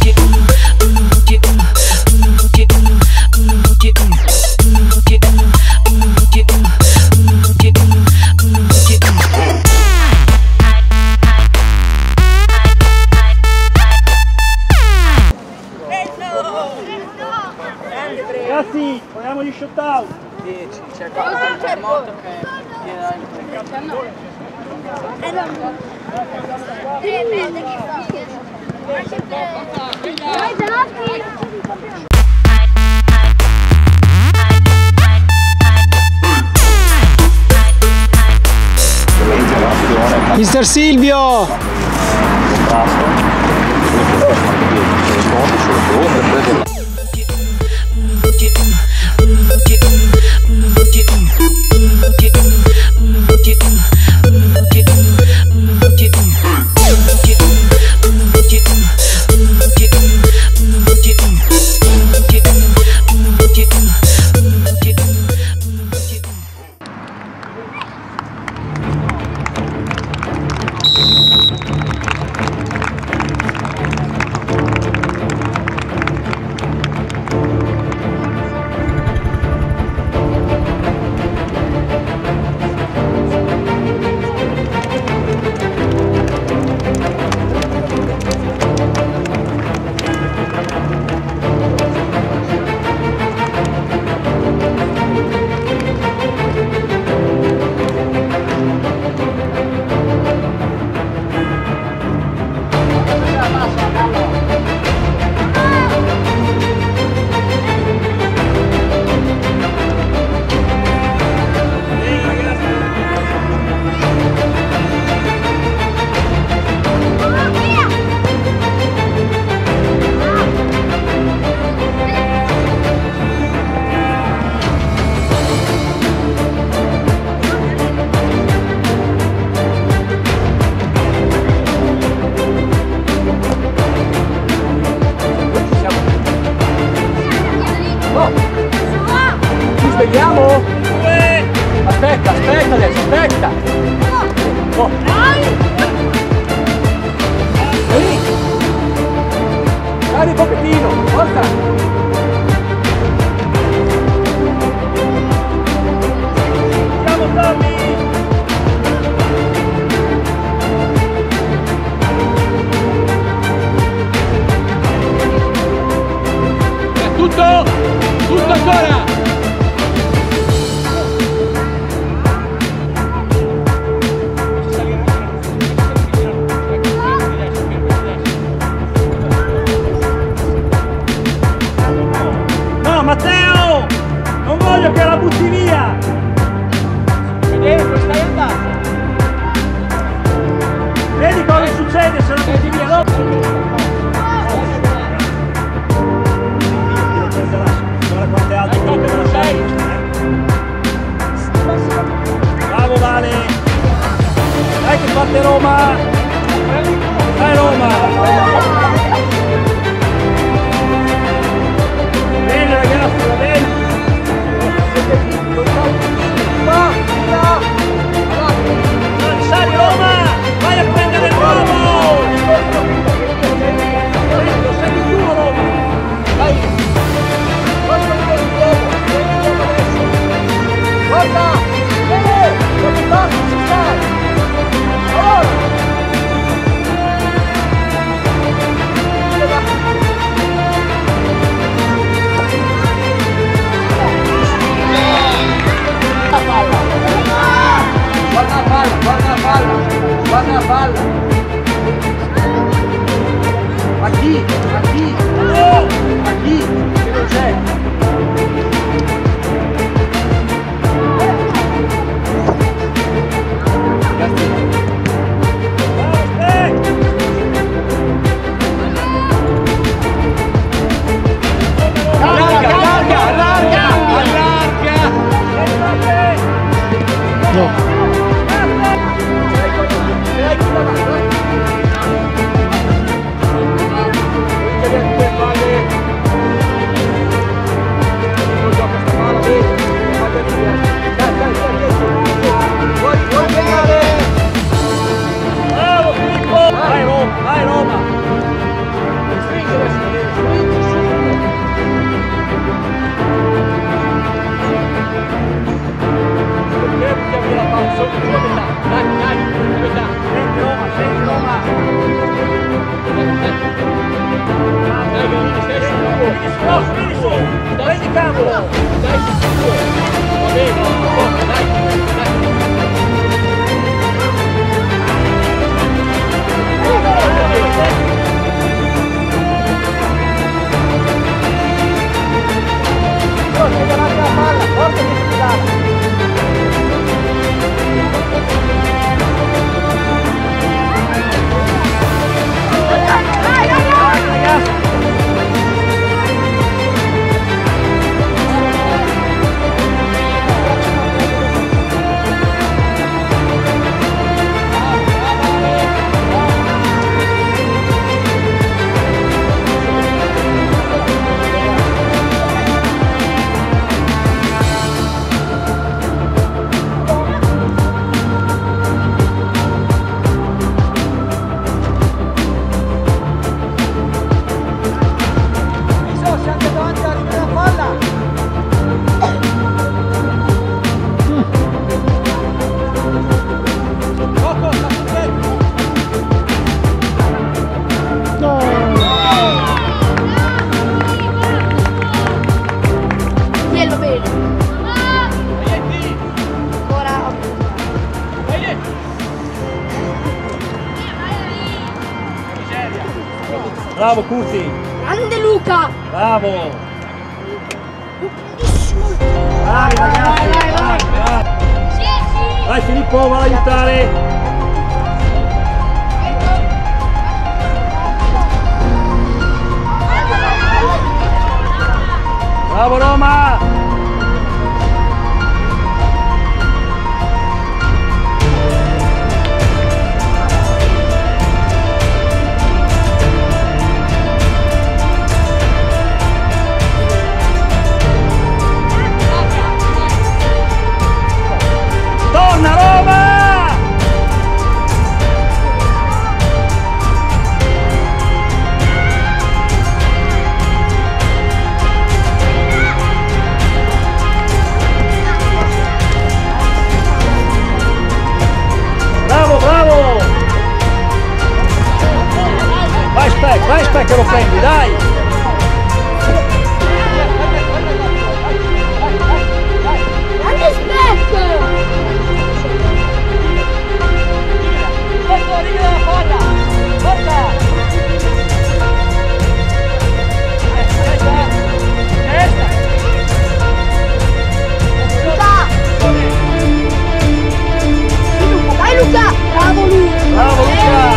Ragazzi, vogliamo gli shot out? 10, c'è il moto che Mister Silvio! Vediamo? Aspetta adesso, aspetta! Oh. Ehi! Dai un pochettino, forza! Andiamo Tommy! Tutto! Tutto ancora! Matteo! Non voglio che la butti via! Dentro, stai andando! Vedi cosa succede se la butti via dopo? Guarda quante altre cose della sei! Bravo Vale! Dai che parte Roma! Dai Roma! Bene ragazzi, va bene? Sali Roma! Vai a prendere l'uomo! Sei tu Roma! Vai! Guarda! Dove passi ci stai? Ora! Guarda la palla! Ma chi? Oh! Ma chi? Che non c'è? Bravo Curti. Grande Luca. Bravo. Bellissimo. Vai ragazzi. Vai. Vai Filippo, va ad aiutare. Bravo Roma. Torna Roma! Bravo, bravo! Vai Speck che lo prendi, dai! Grande Speck. Dai Luca! Bravo Luca! Bravo Luca!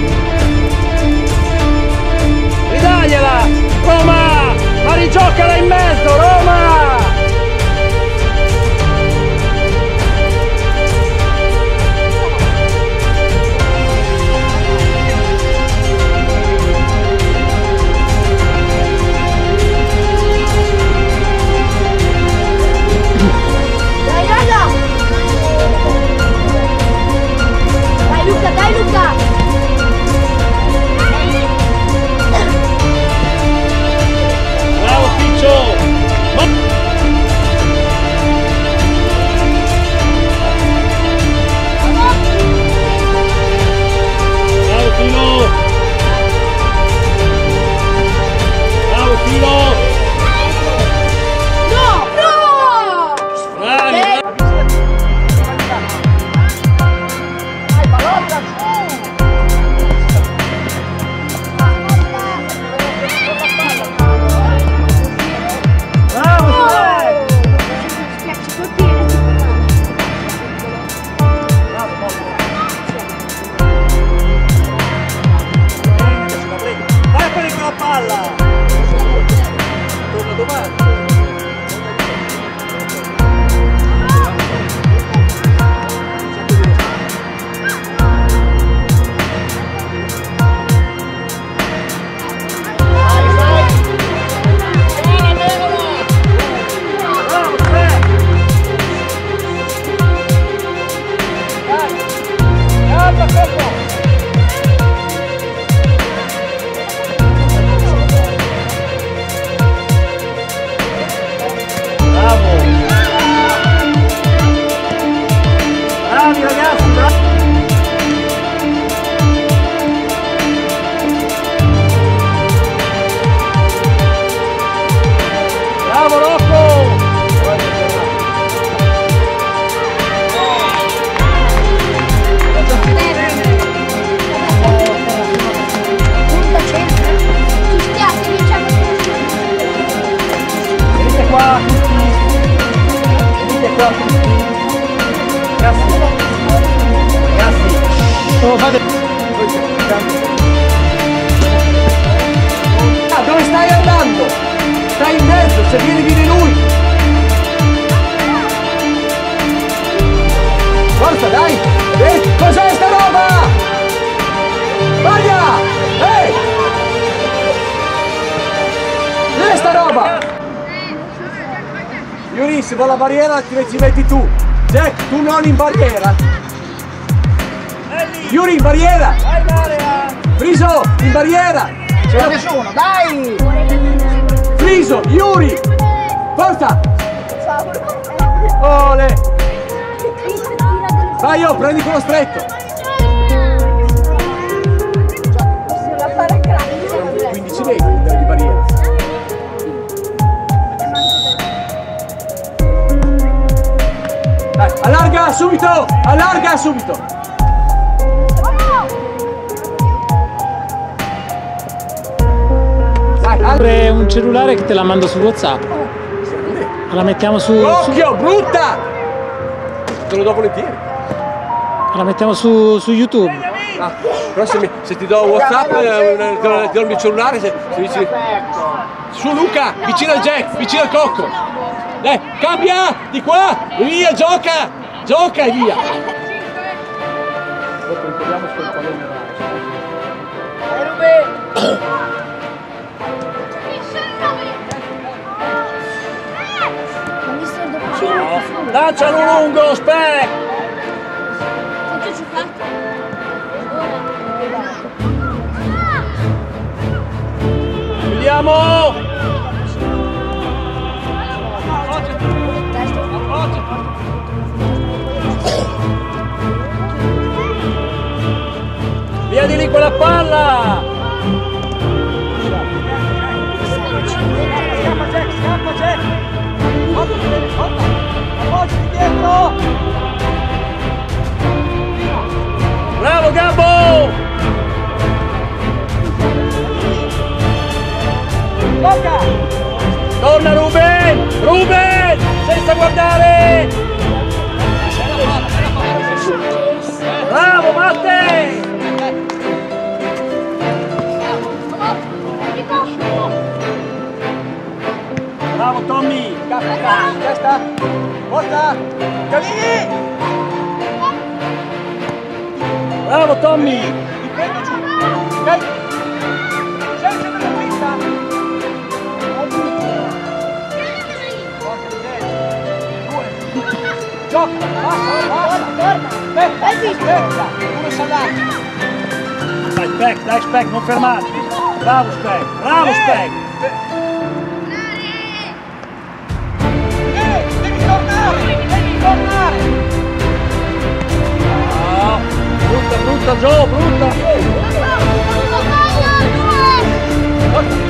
Ridagliela! Roma! Ma rigiocala in mezzo, Roma! Dai raga! Dai Luca, dai Luca! Bravo Piccio! Bravo Tino! Bravo Tino! No! No! Bravi! Bravo Speck! Spiace colpire. Vai a prendere quella palla! Torna domani! Bravo Speck! Calma Cocco! Bravo! Bravi ragazzi, bravi! Bravo Rocco! Punta centro. Ci spiace, diciamo. Venite qua tutti! Venite qua tutti! Ragazzi! Ragazzi! Oh, fate... Ah, dove stai andando? Stai in mezzo, se viene lui! Forza, dai! Cos'è sta roba? Voglia! Ehi! Cos'è sta roba? Yuri, se vuoi la barriera ci metti tu. Jack, tu non in barriera. Yuri in barriera. Friso, in barriera. C'è nessuno, dai! Friso, Yuri. Forza. Ole. Vai io, prendi quello stretto. Sono 15 metri di barriera. Dai, allarga subito! Allarga subito! Apre un cellulare che te la mando su WhatsApp. La mettiamo su. Occhio, brutta! Te lo do volentieri. La mettiamo su YouTube. Ah, però se ti do WhatsApp, ti do il mio cellulare, se dici... Su Luca, vicino al Jack, vicino al Cocco. Dai, cambia! Di qua! Via, gioca! Gioca e via! Dopo ricordiamo sul pallone lancialo lungo, Spec! Vediamo! Via di lì quella palla! Scappa Jack, scappa Jack! Appoggiati dietro! Bravo Gabbo! Tocca! Torna Ruben! Ruben! Senza guardare! Bravo Matte! Bravo Tommy! Testa! Porta! Calini! Bravo Tommy! Ti prendo giù! Ok? Scendi dalla pista! Gioca! Passa! Aspetta! Uno saldato! Dai Spec, non fermarti! Bravo Spec! Bravo Spec! Devi tornare! No! Brutta Gio, brutta!